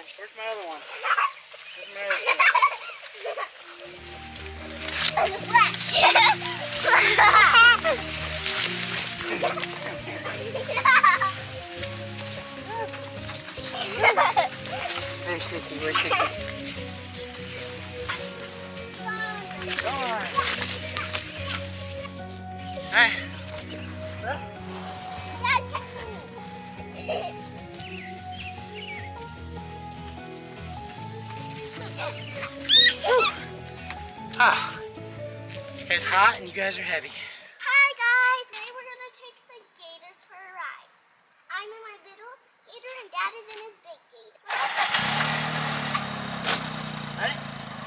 Where's my other one? Where's my other There's Sissy. Where's Sissy? Go on. Hi. Dad, catch me. Ah, it's hot and you guys are heavy. Hi guys, today we're gonna take the gators for a ride. I'm in my little gator and Dad is in his big gator. Ready?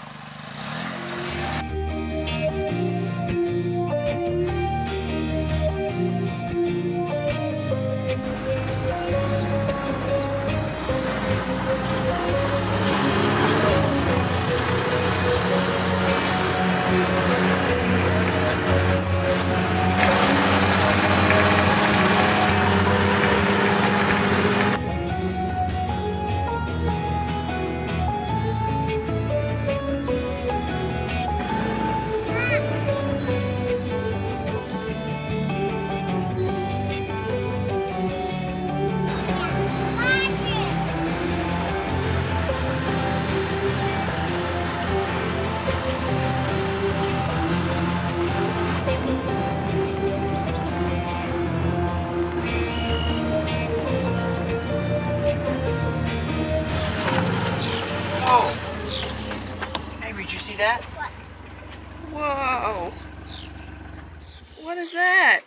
Oh! Hey, did you see that? What? Whoa! What is that?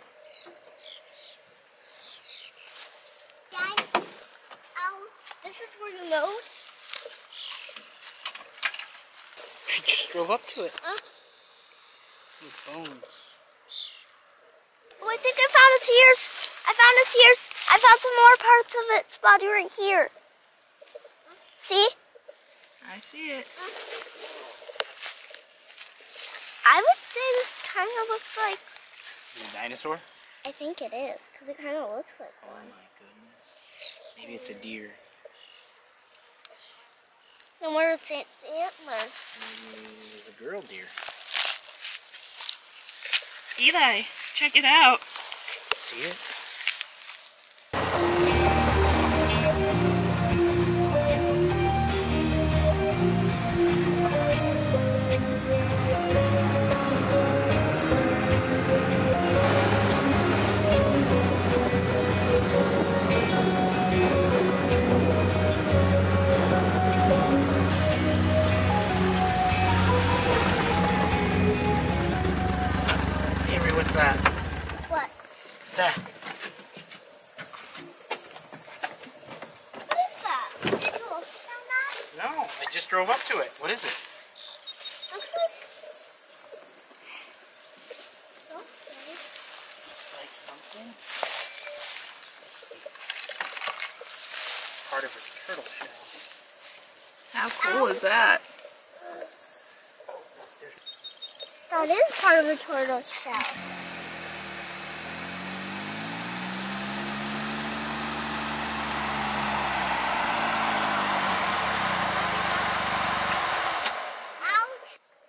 Dad, this is where you load? You just drove up to it. Huh? Bones. Oh, I think I found its ears. I found its ears. I found some more parts of its body right here. See? I see it. I would say this kind of looks like... Is it a dinosaur? I think it is, because it kind of looks like Oh one. my goodness. Maybe it's a deer. Then where is its antlers? Maybe it's a girl deer. Eli, check it out. See it? Avery, what's that? What? That. What is that? Did you also found that? No, I just drove up to it. What is it? Looks like... Looks like something. Let's see. Part of a turtle shell. How cool is that? That is part of a turtle shell. Ouch!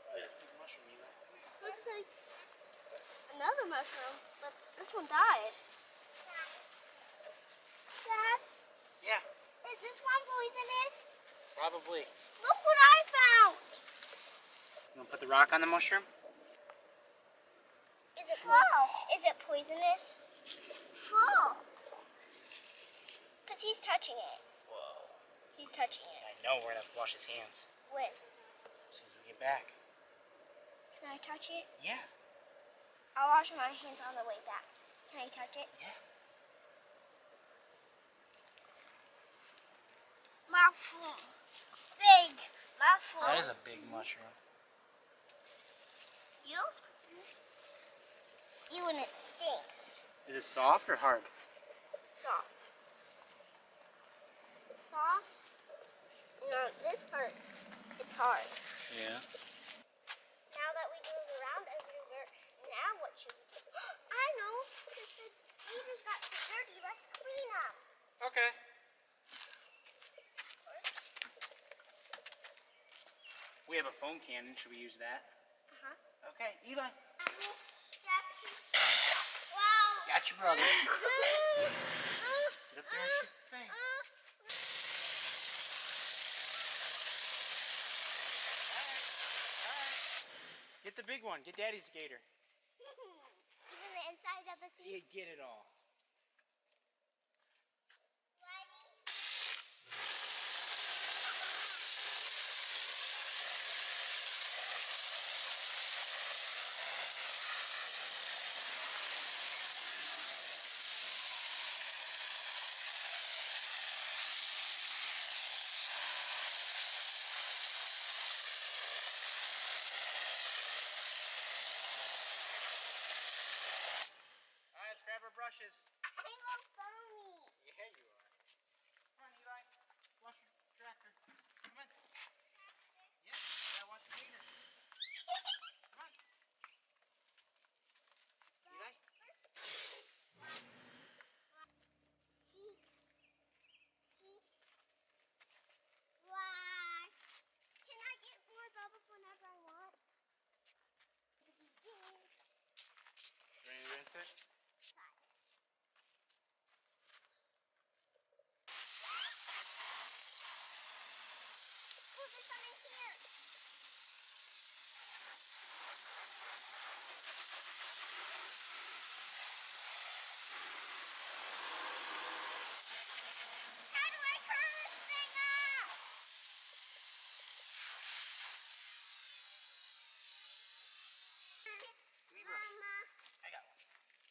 Looks like another mushroom, but this one died. Dad, Yeah, is this one poisonous? probably. Look what I found! You want to put the rock on the mushroom? Is it full? Is it poisonous? Full. Because he's touching it. Whoa. He's touching it. I know we're going to have to wash his hands When? as soon as we get back. Can I touch it? Yeah. I'll wash my hands on the way back. Can I touch it? Yeah. Mouthful. Big. Mouthful. That is a big mushroom. You and it stinks. Is it soft or hard? Soft. Soft? No, this part, it's hard. Yeah. Now that we moved around everywhere, now what should we do? I know, because the gators got so dirty, let's clean them. Okay. First, We have a foam cannon. Should we use that? Uh-huh. Okay, Eli. Wow. Got your brother. Get up there and shoot the thing. Alright. Get the big one. Get Daddy's gator. Even the inside of the seat? Yeah, get it all. Alright, let's grab our brushes. I'm all foamy. Yeah, you are. Come on, Eli. Wash your tractor. Come on. Yep, gotta wash your gator. Come on. Eli? Sheep. Sheep. Wash. Can I get more bubbles whenever I want? Ready to rinse it? Oh, there's some in here. How do I turn this thing off? Give me a brush. Mama. I got one.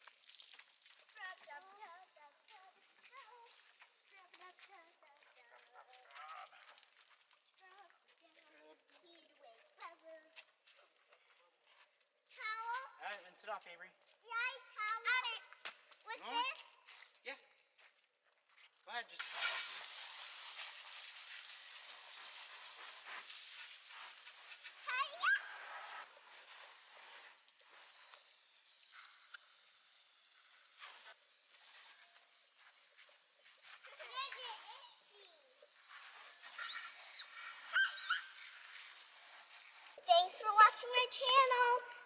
Towel? Alright, rinse it off, Avery. Yeah, towel. With No. this? Yeah. Go ahead, just. Hiya! Thanks for watching my channel.